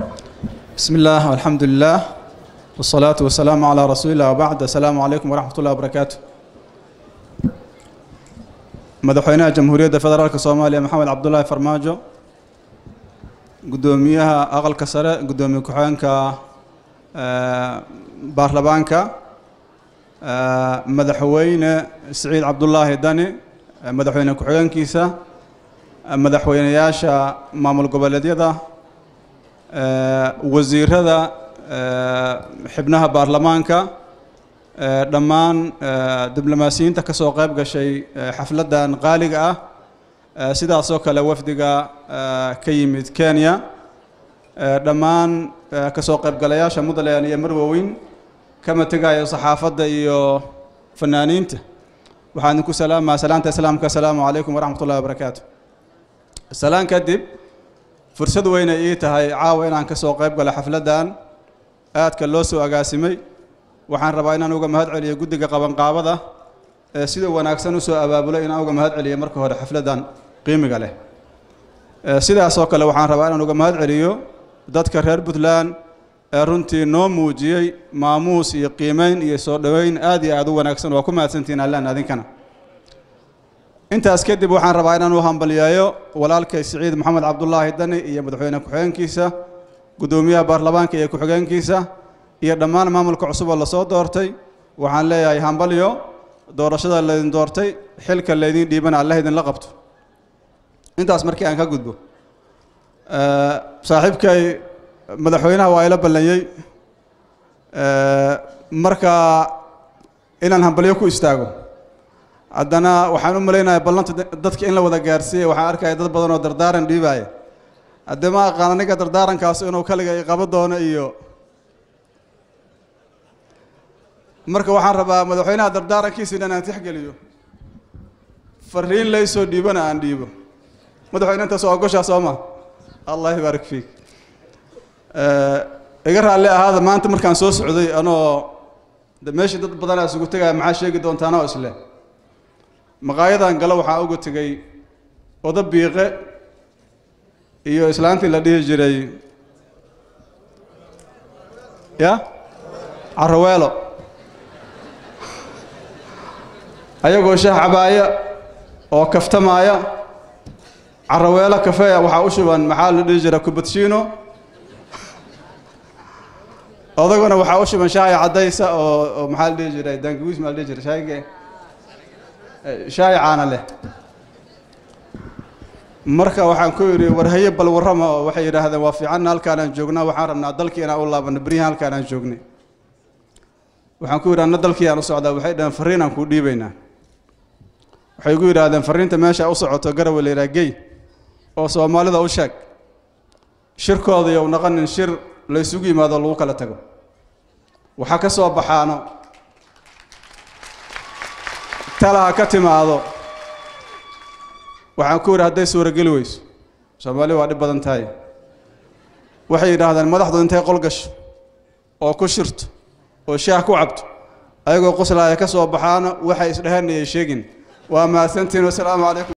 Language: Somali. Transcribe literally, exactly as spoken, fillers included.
بسم الله والحمد لله والصلاة والسلام على رسول الله وبعد. السلام عليكم ورحمة الله وبركاته. مدحوينها جمهورية فدرالك الصومالية محمد عبد الله فرماجو قدوميها أغل كسرة قدومي كحانك بارلبانكا مدحوين سعيد عبد الله داني مدحوين كحان كيسا مدحوين ياشا مامل قبلديدا وزير هذا حبناها بارلمانكا دمان دبلوماسيين تكسو قيب شيء حفلة غالية سيدا سوكا لوفدقا كيميد كينيا دمان كسو قيب قلياشا مدليان يمروين كما تقايا صحافة إيو فنانين وحانكو سلام ما سلامة سلامك السلام عليكم ورحمة الله وبركاته. السلام كدب فرصد وين إيتها هاي عاوين عن كسو قيب قل حفلة دان آت كاللوسو أقاسمي وحان رباينا نوغا مهد عليا قدقا قبان قابضة سيدو وناكسانو سو أبابولا إنا نوغا مهد عليا مركو هذا حفلة دان قيمي قاله سيدا سوكا لو حان رباينا نوغا مهد عليا دادك رير بطلان runtii noo muujiyay maamuus iyo qiimeyn iyo soo dhaweyn aad iyo aad u wanaagsan oo ku mahadsantiin Allaah adinkana. Intaas kadib waxaan rabaa inaan u hambaliyeeyo walaalkay Saciid Maxamed Cabdullaahi Dani iyo madaxweyne ku-xigeenkiisa gudoomiyaha baarlamaanka iyo ku-xigeenkiisa iyo dhammaan maamulka cusub oo la soo doortay. Waxaan leeyahay hambaliyo doorashada la idin doortay xilka la idin dhiibana Allaah idin la qabto. Intaas markii aan ka gudbo ee saaxiibkay madaxweynaha waa ila ballayay marka inaan hambaliyo ku istaago haddana waxaan u maleynayaa ballanta dadka in la wada gaarsiiyay waxaan arkayaa dad badan oo dardaaran dhiibaya haddii ma aqaan aniga dardaarankaas inuu kaliga ay qabo doono iyo marka waxaan rabaa madaxweynaha dardaarankiisa inaan tixgeliyo fariin la soo dhiibana aan dhiibo madaxweynaha inta soo ogosha Sooma Allah ybarak fiik iga raali ahaada maanta markaan soo socday anoo meeshii dad badan ay isugu tagay maxaa sheegi doontaan oo isle maqaayadan galo waxa ugu tagay oda biiqe iyo islaantii la dhihi jiray ya Arweelo ayagoo shaah cabaaya oo kaftamaaya Arweelo kafeeya waxa u shuban maxaa la dhihi jiray kubadshino odaguna waxa u shiman shaay cadaysa oo maxaa la jiray danguus ma la jiray shaayga shaay caana leh marka waxaan ku yiri war haye bal warama waxay yiraahdeen waa fiican halkaan aan joognaa waxaan rabnaa dalkiina u laabano bariyahan halkaan aan joognay waxaan ku yiraahdaa dalkii aan u socdaa waxay dhahan fariin aan ku dhiibaynaa waxay ku yiraahdeen fariinta meesha u socoto garaw leeraagay oo Soomaalida u sheeg shirkooda iyo naqanin shir la isugu yimaado lagu kala tago waxa ka soo baxaano talaha ka timaado waxaan ku yiraahday suura gal weyso Soomaaliya waa dhib badan tahay waxay yiraahdaan madaxdu intay qol gasho oo ku shirto oo shaah ku cabto ayagoo qoslaaya ka soo baxaano waxay isdhahanayeen sheegin waa ma santiin. Assalaamu alaykum.